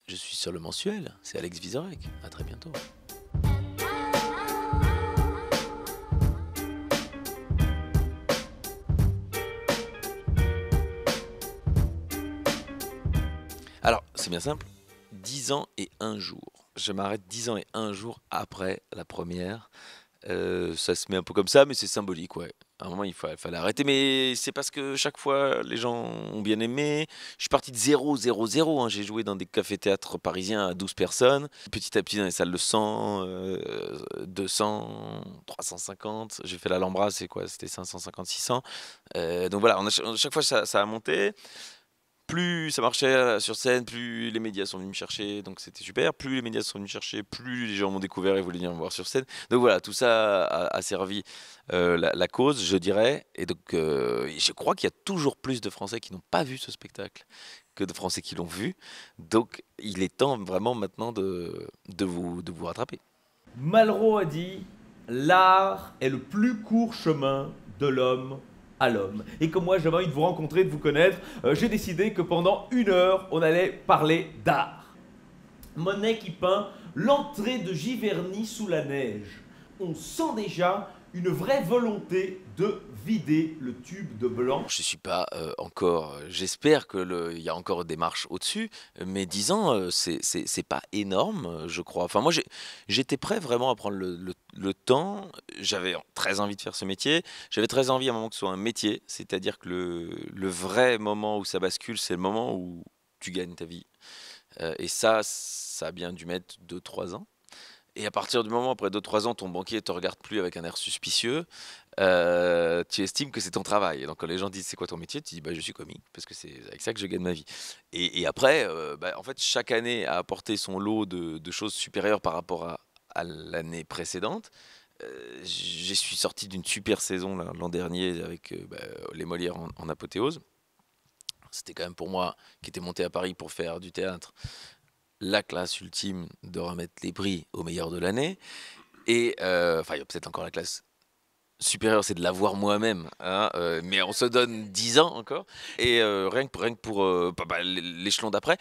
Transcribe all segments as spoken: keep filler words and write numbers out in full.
Je suis sur le mensuel, c'est Alex Vizorek. À très bientôt. Alors, c'est bien simple, dix ans et un jour. Je m'arrête dix ans et un jours après la première. Heu, ça se met un peu comme ça, mais c'est symbolique, ouais. À un moment, il fa fallait arrêter, mais c'est parce que chaque fois, les gens ont bien aimé. Je suis parti de zéro, zéro, zéro, hein. J'ai joué dans des cafés-théâtres parisiens à douze personnes. Petit à petit, dans les salles de cent, heu, deux cents, trois cent cinquante. J'ai fait l'Alhambra, c'est quoi? C'était cinq cent cinquante-six cents. Heu, donc voilà, on a ch chaque fois ça ça a monté. Plus ça marchait, heu, sur scène, plus les médias sont venus me chercher, donc c'était super. Plus les médias sont venus me chercher, plus les gens m'ont découvert et voulaient venir me voir sur scène. Donc voilà, tout ça a a servi, heu, la la cause, je dirais, et donc heu, je crois qu'il y a toujours plus de Français qui n'ont pas vu ce spectacle que de Français qui l'ont vu. Donc il est temps vraiment maintenant de de vous de vous rattraper. Malraux a dit: l'art est le plus court chemin de l'homme à l'homme. Et comme moi j'avais envie de vous rencontrer, de vous connaître, euh, j'ai décidé que pendant une heure, on allait parler d'art. Monet qui peint l'entrée de Giverny sous la neige. On sent déjà une vraie volonté de vider le tube de blanc. Je suis pas, heu, encore, heu, j'espère que le il y a encore des marches au-dessus, mais dix ans, heu, c'est c'est c'est pas énorme, heu, je crois. Enfin moi j'ai j'étais prêt vraiment à prendre le le le temps. J'avais très envie de faire ce métier. J'avais très envie à un moment que ce soit un métier, c'est-à-dire que le le vrai moment où ça bascule, c'est le moment où tu gagnes ta vie, heu et ça, ça a bien dû mettre deux trois ans. Et à partir du moment, après deux trois ans, ton banquier te regarde plus avec un air suspicieux, heu, tu estimes que c'est ton travail. Et donc quand les gens disent: «C'est quoi ton métier?» Tu dis: «Bah, je suis comique parce que c'est avec ça que je gagne ma vie». Et et après, heu, bah, en fait, chaque année a apporté son lot de de choses supérieures par rapport à à l'année précédente. Heu, je suis sorti d'une super saison là, l'an dernier avec, heu, bah, les Molières en en apothéose. C'était quand même pour moi, qui étais monté à Paris pour faire du théâtre, la classe ultime de remettre les prix au meilleur de l'année. Et heu, enfin, il y a peut-être encore la classe supérieure, c'est de l'avoir moi-même, hein, heu, mais on se donne dix ans encore. Et heu, rien que pour rien que pour, heu, bah bah, l'é l'échelon d'après,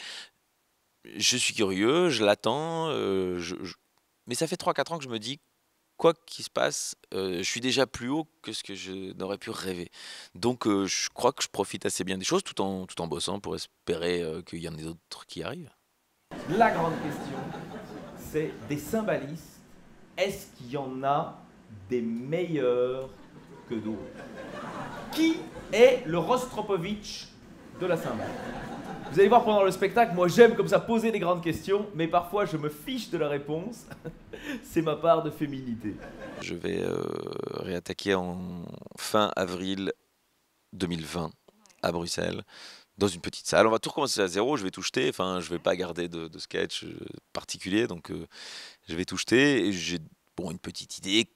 je suis curieux, je l'attends, heu, je je mais ça fait trois quatre ans que je me dis: «Quoi qu'il se passe, heu, je suis déjà plus haut que ce que je n'aurais pu rêver». Donc heu, je crois que je profite assez bien des choses tout en tout en bossant pour espérer, heu, qu'il y en ait d'autres qui arrivent. La grande question, c'est des cymbalistes, est-ce qu'il y en a des meilleurs que d'autres? Qui est le Rostropovitch de la cymbale? Vous allez voir pendant le spectacle, moi j'aime comme ça poser des grandes questions, mais parfois je me fiche de la réponse. C'est ma part de féminité. Je vais, heu, réattaquer en fin avril deux mille vingt à Bruxelles, dans une petite salle. On va tout recommencer à zéro, je vais tout jeter, enfin je vais pas garder de de sketch, heu, particulier, donc heu, je vais tout jeter. Et j'ai, bon, une petite idée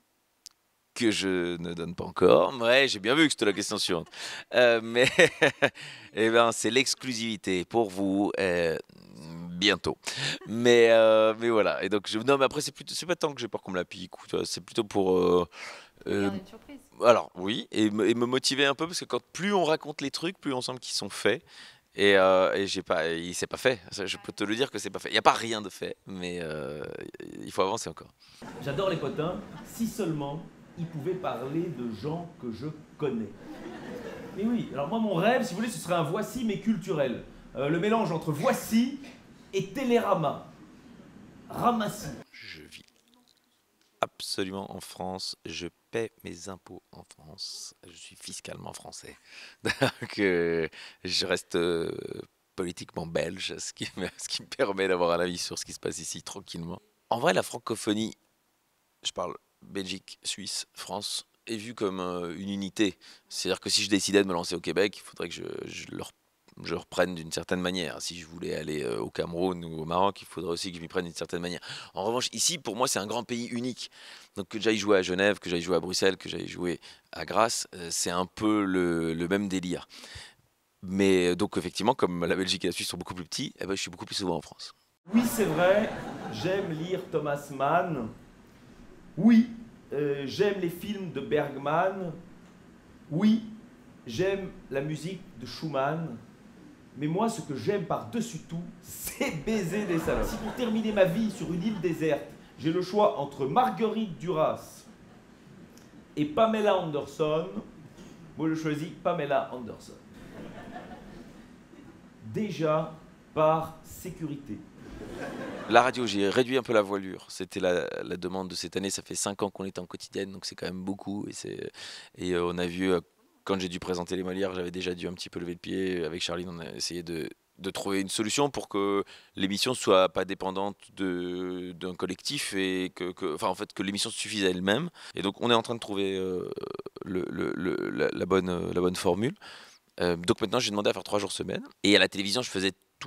que je ne donne pas encore. Ouais, j'ai bien vu que c'était la question suivante. Heu, mais et ben, c'est l'exclusivité pour vous, heu, bientôt. Mais heu, mais voilà. Et donc je non, mais après c'est plutôt c'est pas tant que j'ai peur qu'on me la pique ou tu vois? C'est plutôt pour, heu, Pour heu garder une surprise. alors oui, et me et me motiver un peu parce que quand plus on raconte les trucs, plus on sent qu'ils sont faits. Et heu et j'ai pas et c'est pas fait. Ça, je peux te le dire que c'est pas fait. Il y a pas rien de fait, mais heu, il faut avancer encore. J'adore les potins, si seulement ils pouvaient parler de gens que je connais. Mais oui, alors moi mon rêve, si vous voulez, ce serait un Voici mais culturel. Euh, le mélange entre Voici et Télérama. Ramassis. Je vis absolument en France, je paie mes impôts en France, je suis fiscalement français. Donc heu, je reste, heu, politiquement belge, ce qui me ce qui me permet d'avoir un avis sur ce qui se passe ici tranquillement. En vrai, la francophonie, je parle Belgique, Suisse, France, est vue comme, heu, une unité. C'est-à-dire que si je décidais de me lancer au Québec, il faudrait que je je le rep je reprenne d'une certaine manière. Si je voulais aller, heu, au Cameroun ou au Maroc, il faudrait aussi que je m'y prenne d'une certaine manière. En revanche, ici, pour moi, c'est un grand pays unique. Donc que j'aille jouer à Genève, que j'aille jouer à Bruxelles, que j'aille jouer à Grasse, heu, c'est un peu le le même délire. Mais donc effectivement, comme la Belgique et la Suisse sont beaucoup plus petits, eh ben, je suis beaucoup plus souvent en France. Oui, c'est vrai, j'aime lire Thomas Mann. Oui, euh, j'aime les films de Bergman. Oui, j'aime la musique de Schumann. Mais moi, ce que j'aime par-dessus tout, c'est baiser des salopes. Si pour terminer ma vie sur une île déserte, j'ai le choix entre Marguerite Duras et Pamela Anderson, moi je choisis Pamela Anderson. Déjà, par sécurité. La radio, j'ai réduit un peu la voilure. C'était la, la demande de cette année. Ça fait cinq ans qu'on est en quotidienne, donc c'est quand même beaucoup. Et, c'est, et euh, on a vu, euh, quand j'ai dû présenter les Molières, j'avais déjà dû un petit peu lever le pied. Avec Charline, on a essayé de, de trouver une solution pour que l'émission ne soit pas dépendante de, d'un collectif et que, que, enfin, en fait, que l'émission suffise à elle-même. Et donc, on est en train de trouver euh, le, le, le, la, la, bonne, la bonne formule. Euh, donc maintenant, j'ai demandé à faire trois jours semaine. Et à la télévision, je faisais tous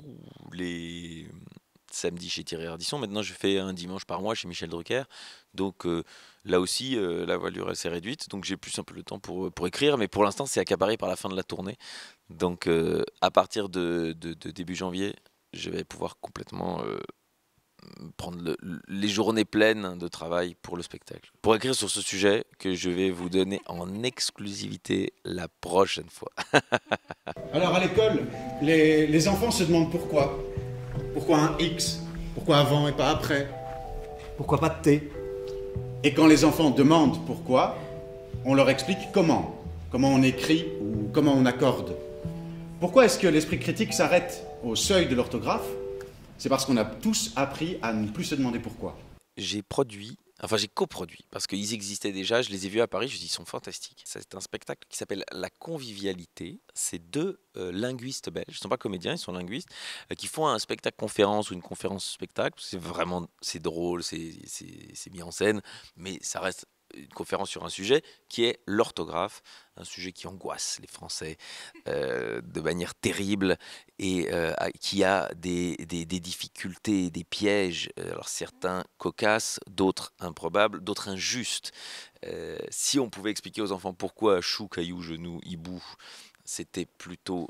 les samedis chez Thierry Ardisson. Maintenant, je fais un dimanche par mois chez Michel Drucker. Donc euh, là aussi, euh, la voilure elle s'est réduite. Donc j'ai plus un peu le temps pour, pour écrire. Mais pour l'instant, c'est accaparé par la fin de la tournée. Donc euh, à partir de, de, de début janvier, je vais pouvoir complètement euh, prendre le, les journées pleines de travail pour le spectacle. Pour écrire sur ce sujet que je vais vous donner en exclusivité la prochaine fois. Alors à l'école, les, les enfants se demandent pourquoi. Pourquoi un X? Pourquoi avant et pas après? Pourquoi pas de T? Et quand les enfants demandent pourquoi, on leur explique comment. Comment on écrit ou comment on accorde. Pourquoi est-ce que l'esprit critique s'arrête au seuil de l'orthographe? C'est parce qu'on a tous appris à ne plus se demander pourquoi. J'ai produit, enfin j'ai coproduit, parce qu'ils existaient déjà, je les ai vus à Paris, je me dis ils sont fantastiques. C'est un spectacle qui s'appelle La Convivialité. C'est deux euh, linguistes belges, ils ne sont pas comédiens, ils sont linguistes, euh, qui font un spectacle conférence ou une conférence spectacle. C'est vraiment, c'est drôle, c'est, c'est, c'est mis en scène, mais ça reste une conférence sur un sujet qui est l'orthographe, un sujet qui angoisse les Français euh, de manière terrible et euh, qui a des, des, des difficultés, des pièges, alors certains cocasses, d'autres improbables, d'autres injustes. Euh, si on pouvait expliquer aux enfants pourquoi chou, caillou, genou, hibou, c'était plutôt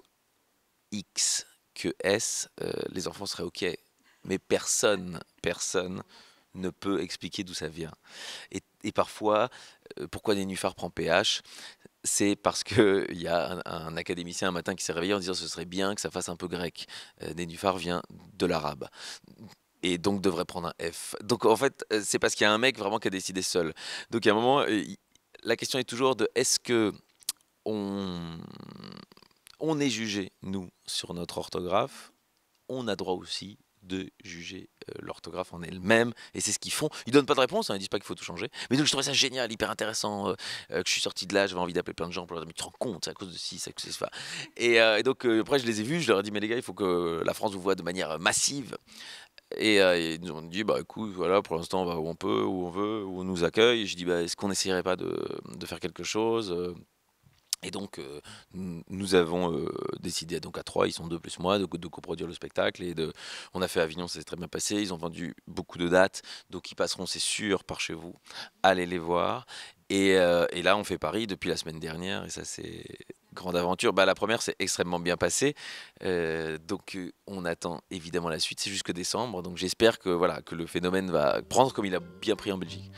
X que S, euh, les enfants seraient OK. Mais personne, personne ne peut expliquer d'où ça vient. Et, et parfois, euh, pourquoi Nénuphar prend P H? C'est parce qu'il y a un, un académicien un matin qui s'est réveillé en disant ce serait bien que ça fasse un peu grec. Euh, Nénuphar vient de l'arabe. Et donc devrait prendre un F. Donc en fait, c'est parce qu'il y a un mec vraiment qui a décidé seul. Donc à un moment, la question est toujours de est-ce que on, on est jugé, nous, sur notre orthographe? On a droit aussi de juger euh, l'orthographe en elle-même, et c'est ce qu'ils font. Ils donnent pas de réponse, hein, ils disent pas qu'il faut tout changer. Mais donc je trouvais ça génial, hyper intéressant, euh, euh, que je suis sorti de là, j'avais envie d'appeler plein de gens pour leur dire mais tu te rends compte, c'est à cause de ci, c'est à cause de ça. Et, euh, et donc euh, après je les ai vus, je leur ai dit mais les gars, il faut que la France vous voit de manière massive. Et euh, ils nous ont dit bah écoute, voilà, pour l'instant on va où on peut, où on veut, où on nous accueille. Et je dis bah est-ce qu'on n'essayerait pas de, de faire quelque chose? Et donc, euh, nous avons euh, décidé, donc à trois, ils sont deux plus moi, de, de coproduire le spectacle. Et de, on a fait Avignon, ça s'est très bien passé. Ils ont vendu beaucoup de dates, donc ils passeront, c'est sûr, par chez vous. Allez les voir. Et, euh, et là, on fait Paris depuis la semaine dernière, et ça, c'est grande aventure. Bah, la première, c'est extrêmement bien passé. Euh, donc, euh, on attend évidemment la suite. C'est jusque décembre. Donc, j'espère que, voilà, que le phénomène va prendre comme il a bien pris en Belgique.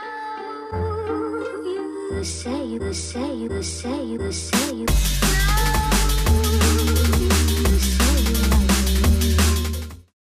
You say, you say, you say, you say, you say.